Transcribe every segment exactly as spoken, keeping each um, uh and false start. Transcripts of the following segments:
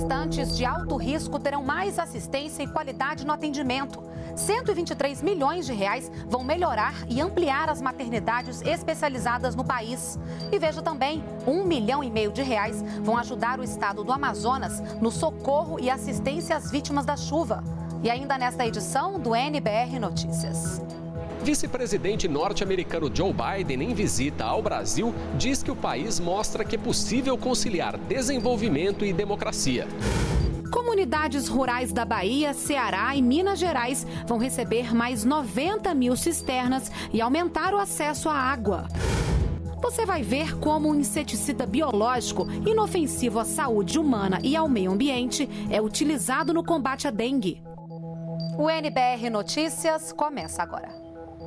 gestantes de alto risco terão mais assistência e qualidade no atendimento. cento e vinte e três milhões de reais vão melhorar e ampliar as maternidades especializadas no país. E veja também, um milhão e meio de reais vão ajudar o estado do Amazonas no socorro e assistência às vítimas da chuva. E ainda nesta edição do N B R Notícias. Vice-presidente norte-americano Joe Biden, em visita ao Brasil, diz que o país mostra que é possível conciliar desenvolvimento e democracia. Comunidades rurais da Bahia, Ceará e Minas Gerais vão receber mais noventa mil cisternas e aumentar o acesso à água. Você vai ver como um inseticida biológico inofensivo à saúde humana e ao meio ambiente é utilizado no combate à dengue. O N B R Notícias começa agora.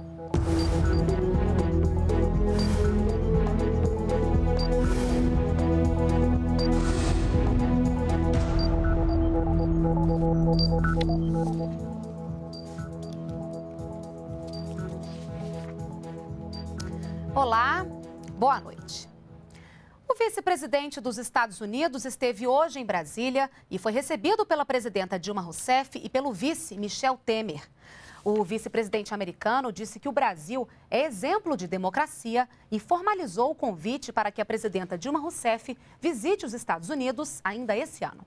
Olá, boa noite. O vice-presidente dos Estados Unidos esteve hoje em Brasília e foi recebido pela presidenta Dilma Rousseff e pelo vice Michel Temer. O vice-presidente americano disse que o Brasil é exemplo de democracia e formalizou o convite para que a presidenta Dilma Rousseff visite os Estados Unidos ainda esse ano.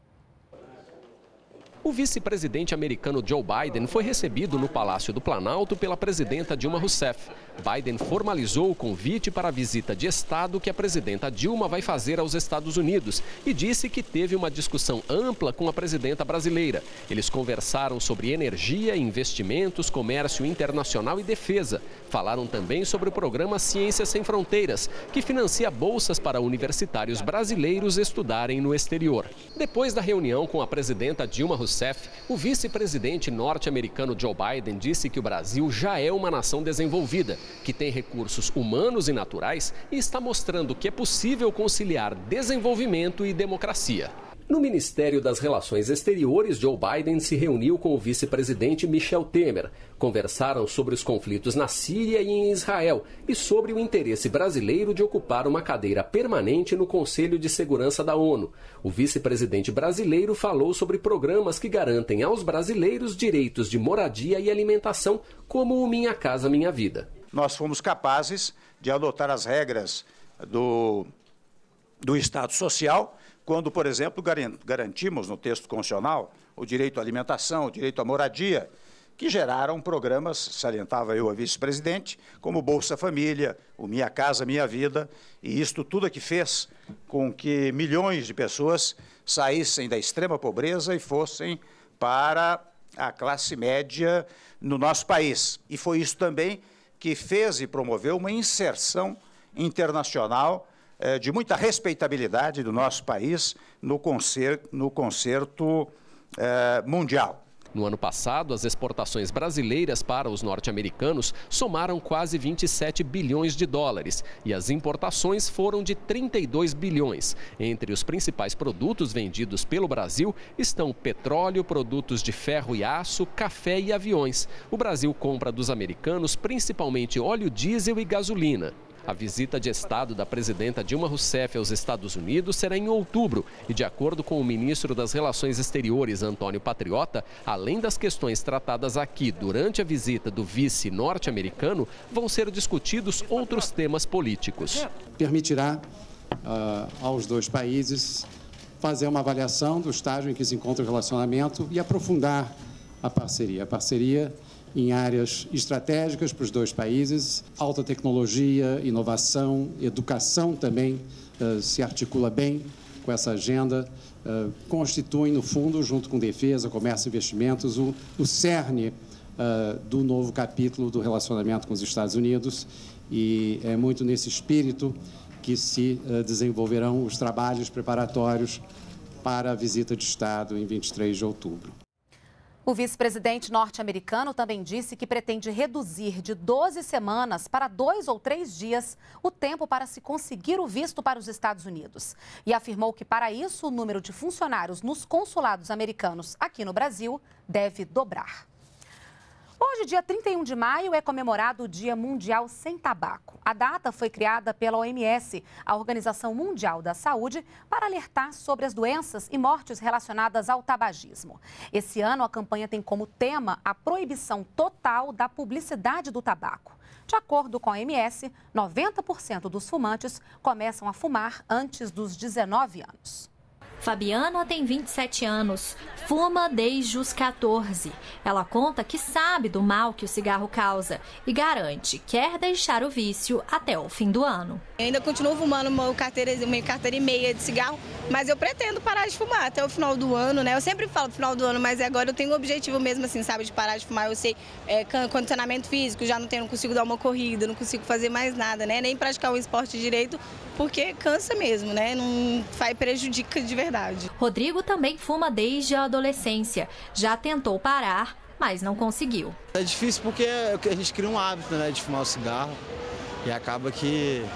O vice-presidente americano Joe Biden foi recebido no Palácio do Planalto pela presidenta Dilma Rousseff. Biden formalizou o convite para a visita de Estado que a presidenta Dilma vai fazer aos Estados Unidos e disse que teve uma discussão ampla com a presidenta brasileira. Eles conversaram sobre energia, investimentos, comércio internacional e defesa. Falaram também sobre o programa Ciências Sem Fronteiras, que financia bolsas para universitários brasileiros estudarem no exterior. Depois da reunião com a presidenta Dilma Rousseff, o vice-presidente norte-americano Joe Biden disse que o Brasil já é uma nação desenvolvida, que tem recursos humanos e naturais e está mostrando que é possível conciliar desenvolvimento e democracia. No Ministério das Relações Exteriores, Joe Biden se reuniu com o vice-presidente Michel Temer. Conversaram sobre os conflitos na Síria e em Israel e sobre o interesse brasileiro de ocupar uma cadeira permanente no Conselho de Segurança da ONU. O vice-presidente brasileiro falou sobre programas que garantem aos brasileiros direitos de moradia e alimentação, como o Minha Casa Minha Vida. Nós fomos capazes de adotar as regras do, do Estado Social, quando, por exemplo, garantimos no texto constitucional o direito à alimentação, o direito à moradia, que geraram programas, salientava eu a vice-presidente, como Bolsa Família, o Minha Casa Minha Vida, e isto tudo é que fez com que milhões de pessoas saíssem da extrema pobreza e fossem para a classe média no nosso país. E foi isso também que fez e promoveu uma inserção internacional de muita respeitabilidade do nosso país no concerto, no concerto eh, mundial. No ano passado, as exportações brasileiras para os norte-americanos somaram quase vinte e sete bilhões de dólares e as importações foram de trinta e dois bilhões. Entre os principais produtos vendidos pelo Brasil estão petróleo, produtos de ferro e aço, café e aviões. O Brasil compra dos americanos principalmente óleo diesel e gasolina. A visita de Estado da presidenta Dilma Rousseff aos Estados Unidos será em outubro e, de acordo com o ministro das Relações Exteriores, Antônio Patriota, além das questões tratadas aqui durante a visita do vice norte-americano, vão ser discutidos outros temas políticos. Permitirá uh, aos dois países fazer uma avaliação do estágio em que se encontra o relacionamento e aprofundar a parceria. A parceria em áreas estratégicas para os dois países, alta tecnologia, inovação, educação também uh, se articula bem com essa agenda, uh, constituem, no fundo, junto com defesa, comércio e investimentos, o, o cerne uh, do novo capítulo do relacionamento com os Estados Unidos, e é muito nesse espírito que se uh, desenvolverão os trabalhos preparatórios para a visita de Estado em vinte e três de outubro. O vice-presidente norte-americano também disse que pretende reduzir de doze semanas para dois ou três dias o tempo para se conseguir o visto para os Estados Unidos. E afirmou que, para isso, o número de funcionários nos consulados americanos aqui no Brasil deve dobrar. Hoje Hoje, dia trinta e um de maio, é comemorado o Dia Mundial Sem Tabaco. A data foi criada pela O M S, a Organização Mundial da Saúde, para alertar sobre as doenças e mortes relacionadas ao tabagismo. Esse ano, a campanha tem como tema a proibição total da publicidade do tabaco. De acordo com a O M S, noventa por cento dos fumantes começam a fumar antes dos dezenove anos. Fabiana tem vinte e sete anos, fuma desde os quatorze. Ela conta que sabe do mal que o cigarro causa e garante que quer deixar o vício até o fim do ano. Eu ainda continuo fumando uma carteira, uma carteira e meia de cigarro, mas eu pretendo parar de fumar até o final do ano, né? Eu sempre falo do final do ano, mas agora eu tenho um objetivo mesmo, assim, sabe, de parar de fumar. Eu sei, é, condicionamento físico, já não tenho, não consigo dar uma corrida, não consigo fazer mais nada, né? Nem praticar o esporte direito, porque cansa mesmo, né? Não faz, prejudica de verdade. Rodrigo também fuma desde a adolescência. Já tentou parar, mas não conseguiu. É difícil porque a gente cria um hábito, né, de fumar o cigarro e acaba que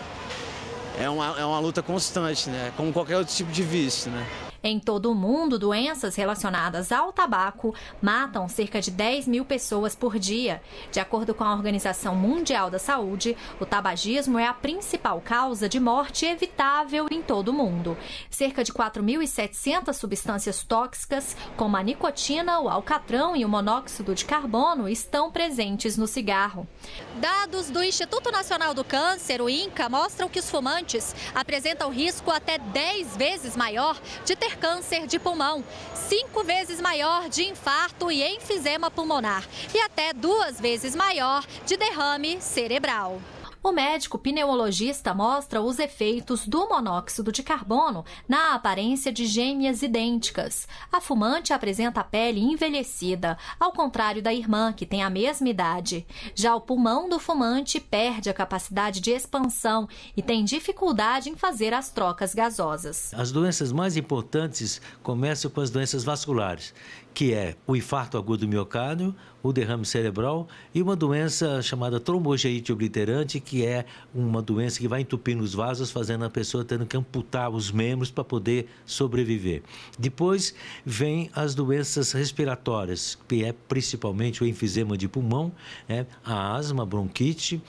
é uma, é uma luta constante, né? Como qualquer outro tipo de vício, né? Em todo o mundo, doenças relacionadas ao tabaco matam cerca de dez mil pessoas por dia. De acordo com a Organização Mundial da Saúde, o tabagismo é a principal causa de morte evitável em todo o mundo. Cerca de quatro mil e setecentas substâncias tóxicas, como a nicotina, o alcatrão e o monóxido de carbono, estão presentes no cigarro. Dados do Instituto Nacional do Câncer, o INCA, mostram que os fumantes apresentam risco até dez vezes maior de ter câncer de pulmão, cinco vezes maior de infarto e enfisema pulmonar e até duas vezes maior de derrame cerebral. O médico pneumologista mostra os efeitos do monóxido de carbono na aparência de gêmeas idênticas. A fumante apresenta a pele envelhecida, ao contrário da irmã, que tem a mesma idade. Já o pulmão do fumante perde a capacidade de expansão e tem dificuldade em fazer as trocas gasosas. As doenças mais importantes começam com as doenças vasculares, que é o infarto agudo do miocárdio, o derrame cerebral e uma doença chamada trombogeite obliterante, que é uma doença que vai entupindo os vasos, fazendo a pessoa tendo que amputar os membros para poder sobreviver. Depois vem as doenças respiratórias, que é principalmente o enfisema de pulmão, né, a asma, a bronquite.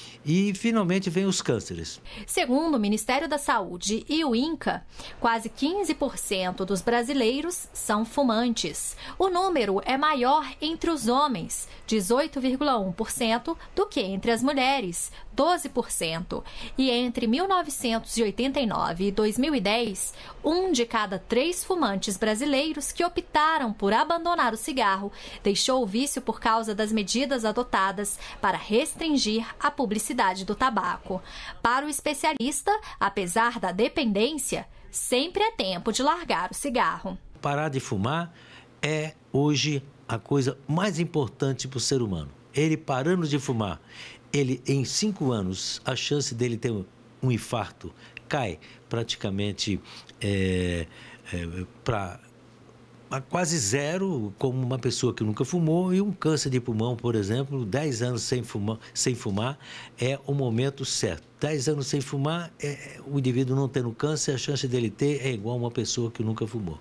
E, finalmente, vem os cânceres. Segundo o Ministério da Saúde e o INCA, quase quinze por cento dos brasileiros são fumantes. O número é maior entre os homens, dezoito vírgula um por cento, do que entre as mulheres, doze por cento. E entre mil novecentos e oitenta e nove e dois mil e dez, um de cada três fumantes brasileiros que optaram por abandonar o cigarro deixou o vício por causa das medidas adotadas para restringir a publicidade do tabaco. Para o especialista, apesar da dependência, sempre é tempo de largar o cigarro. Parar de fumar é hoje a coisa mais importante para o ser humano. Ele parando de fumar, ele em cinco anos, a chance dele ter um infarto cai praticamente é, é, para quase zero, como uma pessoa que nunca fumou, e um câncer de pulmão, por exemplo, dez anos sem fumar, sem fumar é o momento certo. dez anos sem fumar, é, o indivíduo não tendo câncer, a chance dele ter é igual a uma pessoa que nunca fumou.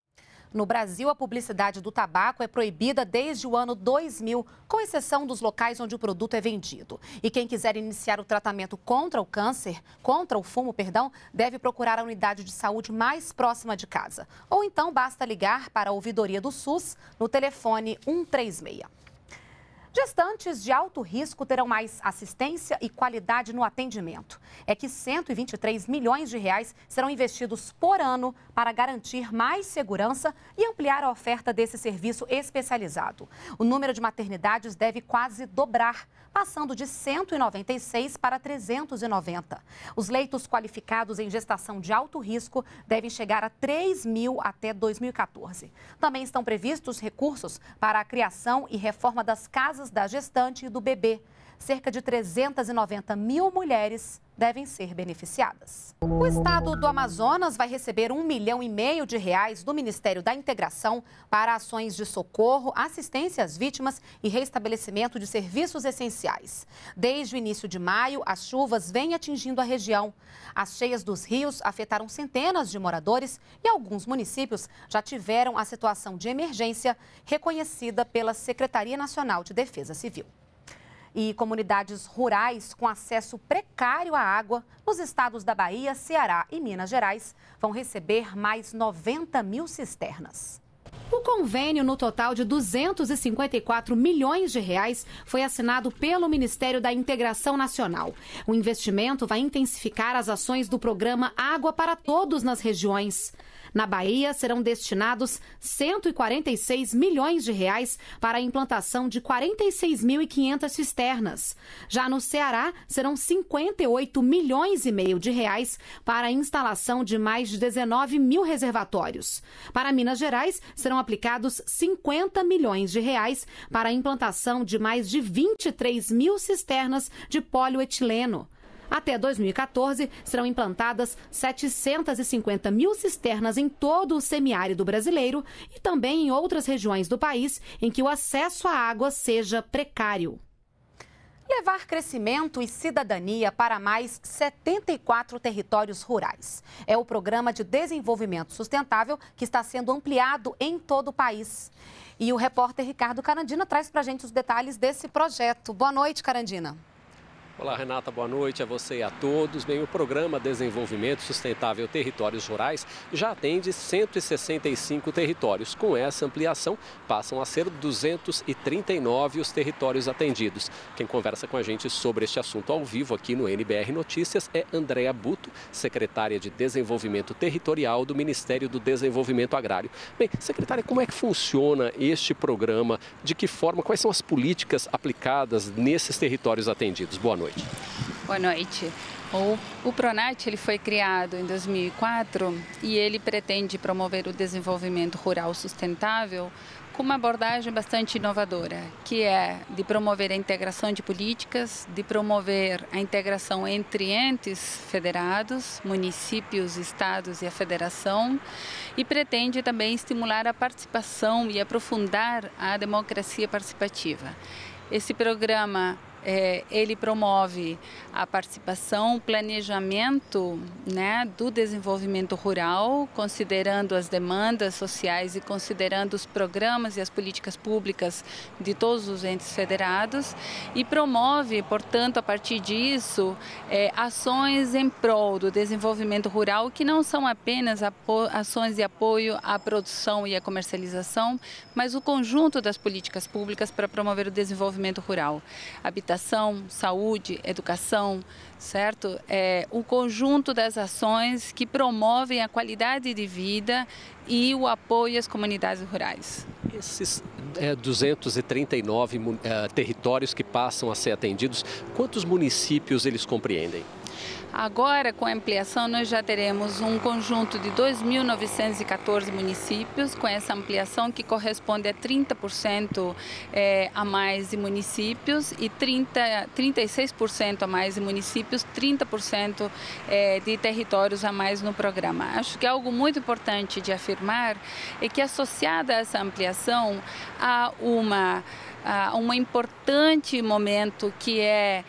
No Brasil, a publicidade do tabaco é proibida desde o ano dois mil, com exceção dos locais onde o produto é vendido. E quem quiser iniciar o tratamento contra o câncer, contra o fumo, perdão, deve procurar a unidade de saúde mais próxima de casa. Ou então basta ligar para a ouvidoria do SUS no telefone um três seis. Gestantes de alto risco terão mais assistência e qualidade no atendimento. É que cento e vinte e três milhões de reais serão investidos por ano para garantir mais segurança e ampliar a oferta desse serviço especializado. O número de maternidades deve quase dobrar, passando de cento e noventa e seis para trezentos e noventa. Os leitos qualificados em gestação de alto risco devem chegar a três mil até dois mil e quatorze. Também estão previstos recursos para a criação e reforma das casas da gestante e do bebê. cerca de trezentas e noventa mil mulheres devem ser beneficiadas. O estado do Amazonas vai receber um milhão e meio de reais do Ministério da Integração para ações de socorro, assistência às vítimas e restabelecimento de serviços essenciais. Desde o início de maio, as chuvas vêm atingindo a região. As cheias dos rios afetaram centenas de moradores e alguns municípios já tiveram a situação de emergência reconhecida pela Secretaria Nacional de Defesa Civil. E comunidades rurais com acesso precário à água nos estados da Bahia, Ceará e Minas Gerais vão receber mais noventa mil cisternas. O convênio, no total de duzentos e cinquenta e quatro milhões de reais, foi assinado pelo Ministério da Integração Nacional. O investimento vai intensificar as ações do programa Água para Todos nas regiões. Na Bahia, serão destinados cento e quarenta e seis milhões de reais para a implantação de quarenta e seis mil e quinhentas cisternas. Já no Ceará, serão cinquenta e oito milhões e meio de reais para a instalação de mais de dezenove mil reservatórios. Para Minas Gerais, serão aplicados cinquenta milhões de reais para a implantação de mais de vinte e três mil cisternas de polietileno. Até dois mil e quatorze, serão implantadas setecentas e cinquenta mil cisternas em todo o semiárido brasileiro e também em outras regiões do país em que o acesso à água seja precário. Levar crescimento e cidadania para mais setenta e quatro territórios rurais. É o Programa de Desenvolvimento Sustentável que está sendo ampliado em todo o país. E o repórter Ricardo Carandina traz para a gente os detalhes desse projeto. Boa noite, Carandina. Olá, Renata, boa noite a você e a todos. Bem, o Programa Desenvolvimento Sustentável Territórios Rurais já atende cento e sessenta e cinco territórios. Com essa ampliação, passam a ser duzentos e trinta e nove os territórios atendidos. Quem conversa com a gente sobre este assunto ao vivo aqui no N B R Notícias é Andréa Buto, secretária de Desenvolvimento Territorial do Ministério do Desenvolvimento Agrário. Bem, secretária, como é que funciona este programa? De que forma? Quais são as políticas aplicadas nesses territórios atendidos? Boa noite. Boa noite. O, o PRONAT ele foi criado em dois mil e quatro e ele pretende promover o desenvolvimento rural sustentável com uma abordagem bastante inovadora, que é de promover a integração de políticas, de promover a integração entre entes federados, municípios, estados e a federação, e pretende também estimular a participação e aprofundar a democracia participativa. Esse programa É, ele promove a participação, o planejamento, né, do desenvolvimento rural, considerando as demandas sociais e considerando os programas e as políticas públicas de todos os entes federados e promove, portanto, a partir disso, é, ações em prol do desenvolvimento rural que não são apenas ações de apoio à produção e à comercialização, mas o conjunto das políticas públicas para promover o desenvolvimento rural. Habitação, saúde, educação, certo? É o conjunto das ações que promovem a qualidade de vida e o apoio às comunidades rurais. Esses é, duzentos e trinta e nove é, territórios que passam a ser atendidos, quantos municípios eles compreendem? Agora, com a ampliação, nós já teremos um conjunto de dois mil novecentos e quatorze municípios, com essa ampliação que corresponde a trinta por cento é, a mais de municípios e trinta, trinta e seis por cento a mais de municípios, trinta por cento é, de territórios a mais no programa. Acho que algo muito importante de afirmar é que, associada a essa ampliação, há uma, há um importante momento que é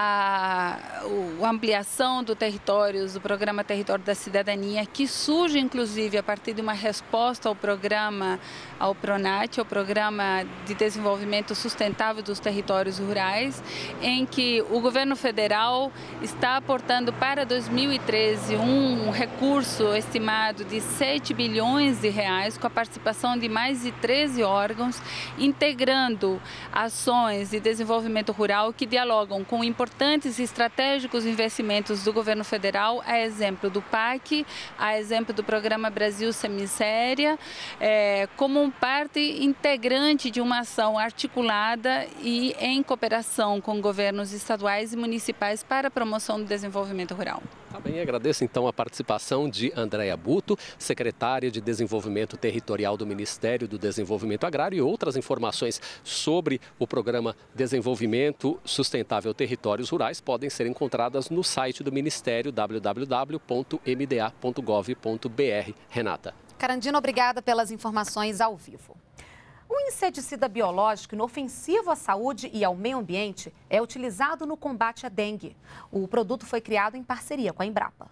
a, a ampliação do territórios, do programa Território da Cidadania, que surge inclusive a partir de uma resposta ao programa, ao PRONAT, ao Programa de Desenvolvimento Sustentável dos Territórios Rurais, em que o governo federal está aportando para dois mil e treze um recurso estimado de sete bilhões de reais, com a participação de mais de treze órgãos, integrando ações de desenvolvimento rural que dialogam com importantes e estratégicos investimentos do governo federal, a exemplo do P A C, a exemplo do Programa Brasil Semiséria, é, como parte integrante de uma ação articulada e em cooperação com governos estaduais e municipais para a promoção do desenvolvimento rural. Tá bem, agradeço então a participação de Andréa Buto, secretária de Desenvolvimento Territorial do Ministério do Desenvolvimento Agrário, e outras informações sobre o programa Desenvolvimento Sustentável Territórios Rurais podem ser encontradas no site do Ministério, w w w ponto m d a ponto gov ponto b r. Renata. Carandino, obrigada pelas informações ao vivo. O inseticida biológico inofensivo à saúde e ao meio ambiente é utilizado no combate à dengue. O produto foi criado em parceria com a Embrapa.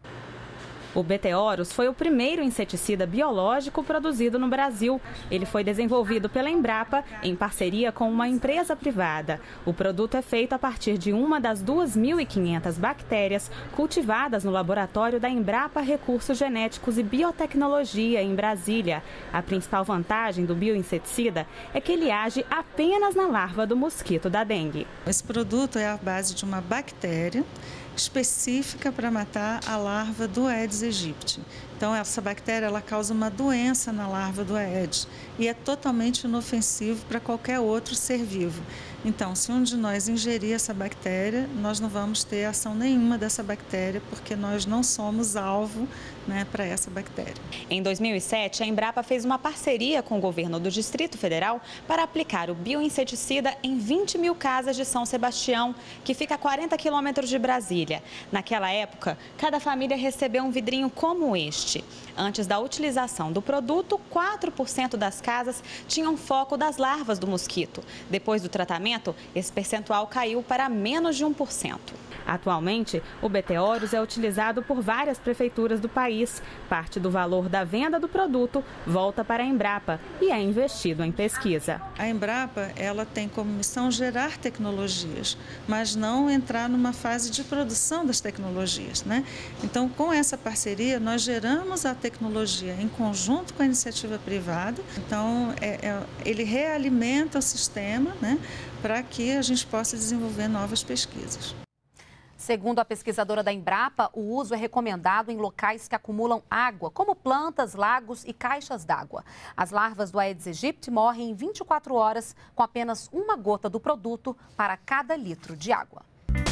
O Beteoros foi o primeiro inseticida biológico produzido no Brasil. Ele foi desenvolvido pela Embrapa em parceria com uma empresa privada. O produto é feito a partir de uma das duas mil e quinhentas bactérias cultivadas no laboratório da Embrapa Recursos Genéticos e Biotecnologia, em Brasília. A principal vantagem do bioinseticida é que ele age apenas na larva do mosquito da dengue. Esse produto é a base de uma bactéria específica para matar a larva do Aedes aegypti. Então, essa bactéria ela causa uma doença na larva do Aedes e é totalmente inofensivo para qualquer outro ser vivo. Então, se um de nós ingerir essa bactéria, nós não vamos ter ação nenhuma dessa bactéria, porque nós não somos alvo, né, para essa bactéria. Em dois mil e sete, a Embrapa fez uma parceria com o governo do Distrito Federal para aplicar o bioinseticida em vinte mil casas de São Sebastião, que fica a quarenta quilômetros de Brasília. Naquela época, cada família recebeu um vidrinho como este. Antes da utilização do produto, quatro por cento das casas tinham foco das larvas do mosquito. Depois do tratamento, esse percentual caiu para menos de um por cento. Atualmente, o Beteoros é utilizado por várias prefeituras do país. Parte do valor da venda do produto volta para a Embrapa e é investido em pesquisa. A Embrapa ela tem como missão gerar tecnologias, mas não entrar numa fase de produção das tecnologias, né? Então, com essa parceria, nós geramos a tecnologia em conjunto com a iniciativa privada. Então, é, é, ele realimenta o sistema, né, para que a gente possa desenvolver novas pesquisas. Segundo a pesquisadora da Embrapa, o uso é recomendado em locais que acumulam água, como plantas, lagos e caixas d'água. As larvas do Aedes aegypti morrem em vinte e quatro horas com apenas uma gota do produto para cada litro de água.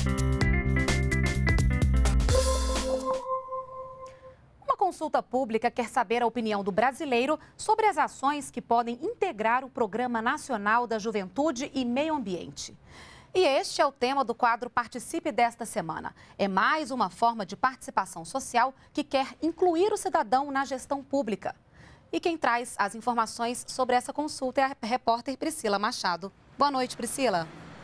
Uma consulta pública quer saber a opinião do brasileiro sobre as ações que podem integrar o Programa Nacional da Juventude e Meio Ambiente. E este é o tema do quadro Participe desta semana. É mais uma forma de participação social que quer incluir o cidadão na gestão pública. E quem traz as informações sobre essa consulta é a repórter Priscila Machado. Boa noite, Priscila.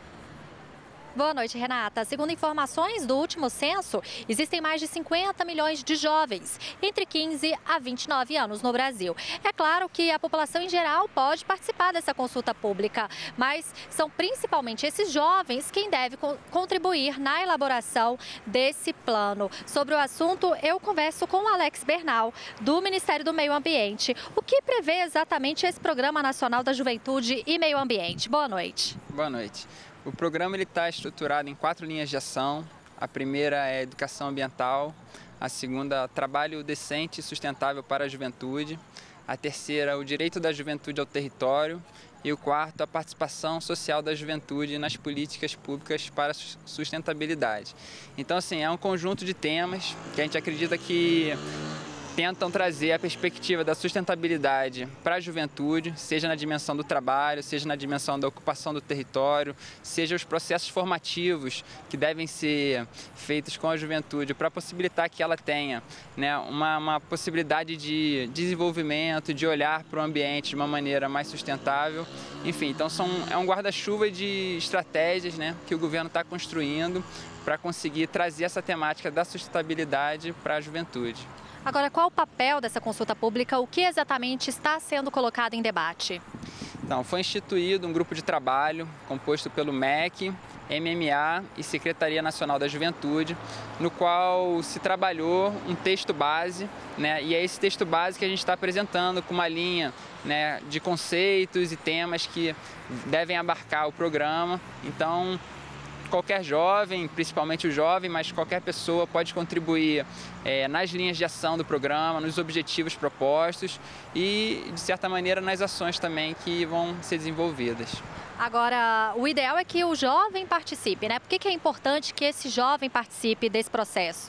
Boa noite, Renata. Segundo informações do último censo, existem mais de cinquenta milhões de jovens entre quinze a vinte e nove anos no Brasil. É claro que a população em geral pode participar dessa consulta pública, mas são principalmente esses jovens quem deve contribuir na elaboração desse plano. Sobre o assunto, eu converso com o Alex Bernal, do Ministério do Meio Ambiente. O que prevê exatamente esse Programa Nacional da Juventude e Meio Ambiente? Boa noite. Boa noite. O programa está estruturado em quatro linhas de ação. A primeira é educação ambiental, a segunda, trabalho decente e sustentável para a juventude, a terceira, o direito da juventude ao território e o quarto, a participação social da juventude nas políticas públicas para a sustentabilidade. Então, assim, é um conjunto de temas que a gente acredita que tentam trazer a perspectiva da sustentabilidade para a juventude, seja na dimensão do trabalho, seja na dimensão da ocupação do território, seja os processos formativos que devem ser feitos com a juventude para possibilitar que ela tenha, né, uma, uma possibilidade de desenvolvimento, de olhar para o ambiente de uma maneira mais sustentável. Enfim, então são, é um guarda-chuva de estratégias, né, que o governo está construindo para conseguir trazer essa temática da sustentabilidade para a juventude. Agora, qual o papel dessa consulta pública? O que exatamente está sendo colocado em debate? Então, foi instituído um grupo de trabalho composto pelo M E C, M M A e Secretaria Nacional da Juventude, no qual se trabalhou um texto base, né? E é esse texto base que a gente está apresentando com uma linha, né, de conceitos e temas que devem abarcar o programa. Então, qualquer jovem, principalmente o jovem, mas qualquer pessoa pode contribuir é, nas linhas de ação do programa, nos objetivos propostos e, de certa maneira, nas ações também que vão ser desenvolvidas. Agora, o ideal é que o jovem participe, né? Por que que é importante que esse jovem participe desse processo?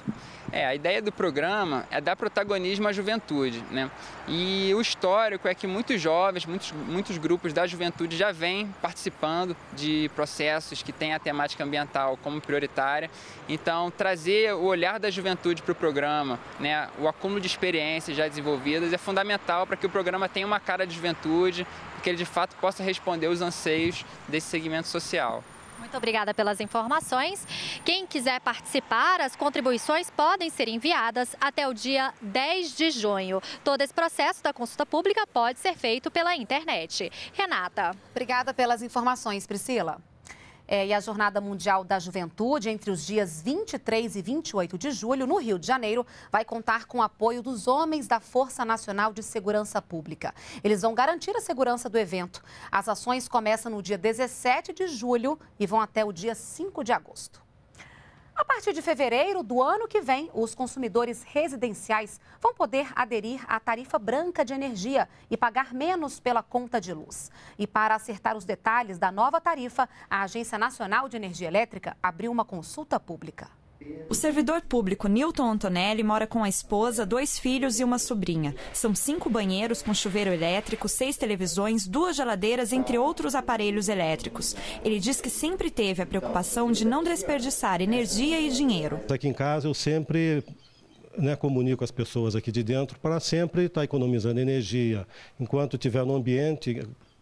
É, a ideia do programa é dar protagonismo à juventude, né? E o histórico é que muitos jovens, muitos, muitos grupos da juventude já vêm participando de processos que têm a temática ambiental como prioritária. Então, trazer o olhar da juventude para o programa, né, o acúmulo de experiências já desenvolvidas é fundamental para que o programa tenha uma cara de juventude, que ele de fato possa responder aos anseios desse segmento social. Muito obrigada pelas informações. Quem quiser participar, as contribuições podem ser enviadas até o dia dez de junho. Todo esse processo da consulta pública pode ser feito pela internet. Renata. Obrigada pelas informações, Priscila. É, e a Jornada Mundial da Juventude, entre os dias vinte e três e vinte e oito de julho, no Rio de Janeiro, vai contar com o apoio dos homens da Força Nacional de Segurança Pública. Eles vão garantir a segurança do evento. As ações começam no dia dezessete de julho e vão até o dia cinco de agosto. A partir de fevereiro do ano que vem, os consumidores residenciais vão poder aderir à tarifa branca de energia e pagar menos pela conta de luz. E para acertar os detalhes da nova tarifa, a Agência Nacional de Energia Elétrica abriu uma consulta pública. O servidor público Newton Antonelli mora com a esposa, dois filhos e uma sobrinha. São cinco banheiros com chuveiro elétrico, seis televisões, duas geladeiras, entre outros aparelhos elétricos. Ele diz que sempre teve a preocupação de não desperdiçar energia e dinheiro. Aqui em casa eu sempre, né, comunico as pessoas aqui de dentro para sempre estar economizando energia. Enquanto estiver no ambiente,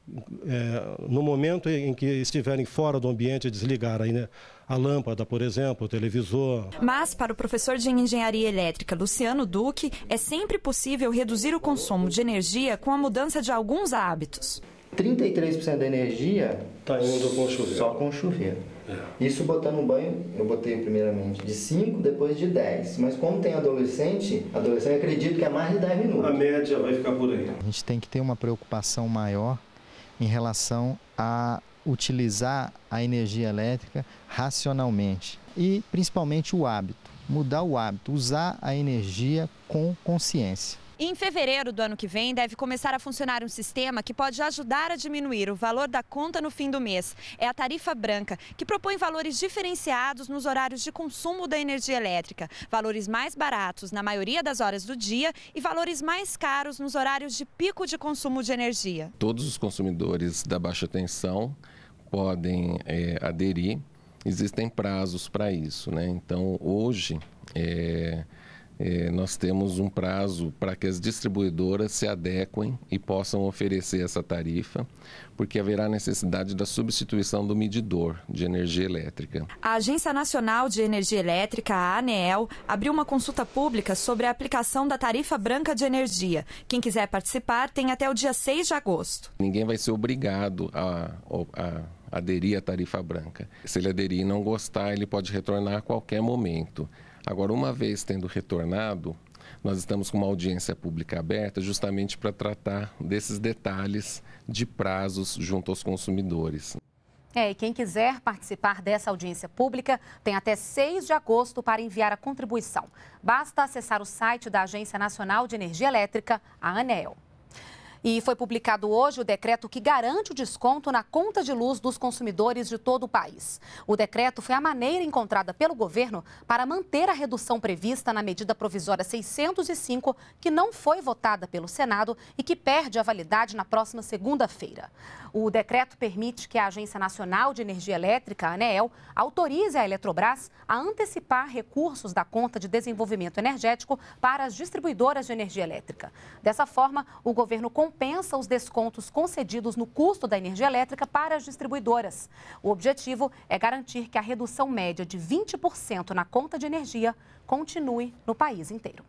é, no momento em que estiverem fora do ambiente, desligar aí, né? A lâmpada, por exemplo, o televisor. Mas, para o professor de engenharia elétrica Luciano Duque, é sempre possível reduzir o consumo de energia com a mudança de alguns hábitos. trinta e três por cento da energia está indo com chuveiro. Só com chuveiro. É. Isso botando um banho, eu botei primeiramente de cinco, depois de dez. Mas como tem adolescente, adolescente acredito que é mais de dez minutos. A média vai ficar por aí. A gente tem que ter uma preocupação maior em relação a utilizar a energia elétrica racionalmente e principalmente o hábito, mudar o hábito, usar a energia com consciência. E em fevereiro do ano que vem deve começar a funcionar um sistema que pode ajudar a diminuir o valor da conta no fim do mês. É a tarifa branca, que propõe valores diferenciados nos horários de consumo da energia elétrica. Valores mais baratos na maioria das horas do dia e valores mais caros nos horários de pico de consumo de energia. Todos os consumidores da baixa tensão podem é, aderir. Existem prazos para isso, né? Então, hoje... É... É, nós temos um prazo para que as distribuidoras se adequem e possam oferecer essa tarifa, porque haverá necessidade da substituição do medidor de energia elétrica. A Agência Nacional de Energia Elétrica, a ANEEL, abriu uma consulta pública sobre a aplicação da tarifa branca de energia. Quem quiser participar tem até o dia seis de agosto. Ninguém vai ser obrigado a, a aderir à tarifa branca. Se ele aderir e não gostar, ele pode retornar a qualquer momento. Agora, uma vez tendo retornado, nós estamos com uma audiência pública aberta justamente para tratar desses detalhes de prazos junto aos consumidores. É, e quem quiser participar dessa audiência pública tem até seis de agosto para enviar a contribuição. Basta acessar o site da Agência Nacional de Energia Elétrica, a ANEEL. E foi publicado hoje o decreto que garante o desconto na conta de luz dos consumidores de todo o país. O decreto foi a maneira encontrada pelo governo para manter a redução prevista na medida provisória seiscentos e cinco, que não foi votada pelo Senado e que perde a validade na próxima segunda-feira. O decreto permite que a Agência Nacional de Energia Elétrica, a ANEEL, autorize a Eletrobras a antecipar recursos da conta de desenvolvimento energético para as distribuidoras de energia elétrica. Dessa forma, o governo compensa os descontos concedidos no custo da energia elétrica para as distribuidoras. O objetivo é garantir que a redução média de vinte por cento na conta de energia continue no país inteiro.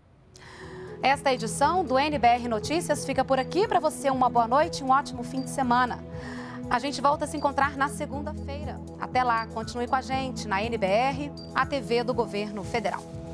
Esta edição do N B R Notícias fica por aqui. Para você, uma boa noite e um ótimo fim de semana. A gente volta a se encontrar na segunda-feira. Até lá, continue com a gente na N B R, a T V do Governo Federal.